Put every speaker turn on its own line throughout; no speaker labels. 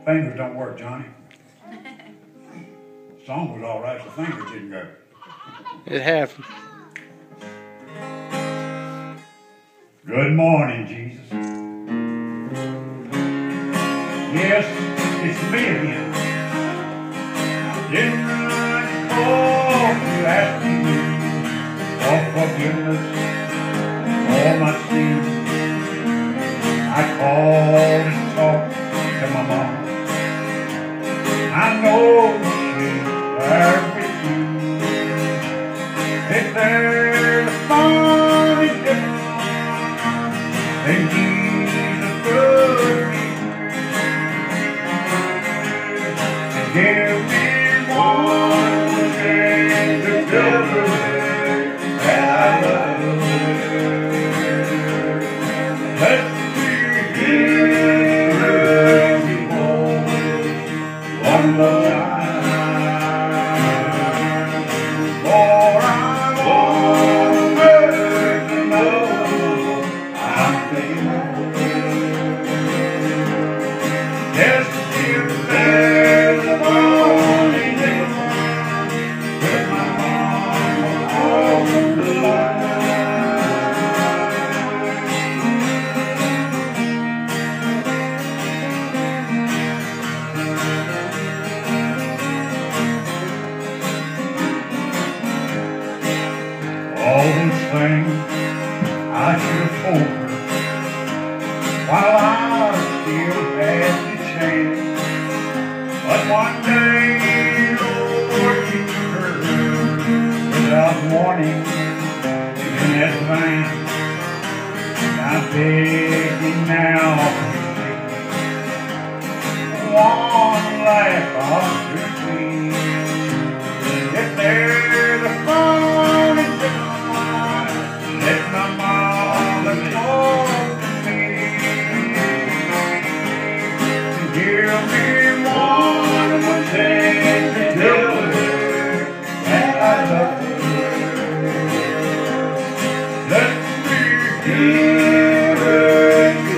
Fingers don't work, Johnny. Song was all right, the fingers didn't go.
It happened.
Good morning, Jesus. Yes, it's me again. Didn't I call to ask you for forgiveness for my sins? I called and talked to my mom. I know she's there with you. If there's a funny difference, then Jesus could be and give me one thing to tell her that I love her. Let me hear her before one more time. For I want her to know I'm thinking of her. Yes, if there's a morning with my mama on the line. All those things I should have told her while I still had the chance. But one day, Lord, you took her without warning in advance. I'm begging now for one last opportunity. If there's a funny difference, let my mama talk to me. Give me one more chance to tell her that I love her. Let me hear her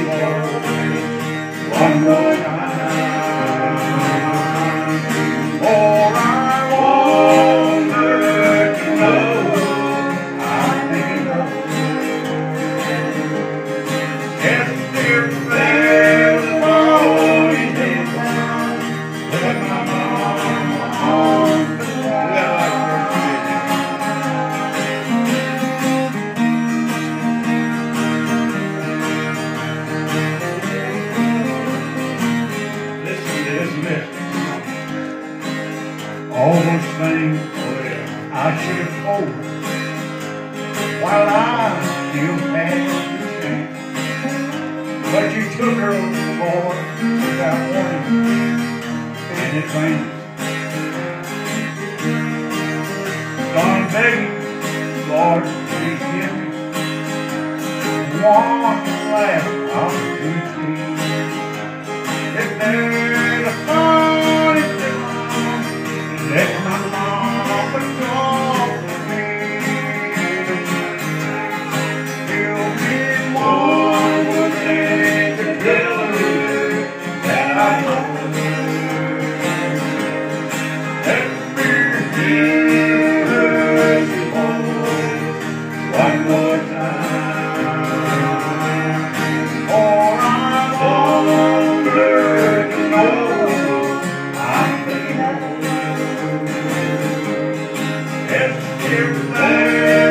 one more time. For I want her to know I'm thinking of her. Yes, if there's a morning difference with my mama on the Listen. All those things I should have told her while I still had the chance. But you took her overboard without warning in advance. So I'm begging, Lord, please give me one last opportunity. If there's a funny difference, let my mama talk to me. Give me one more chance to tell her that I love her. Let me hear her voice one more time. For I want her to know I'm thinking of her. If there's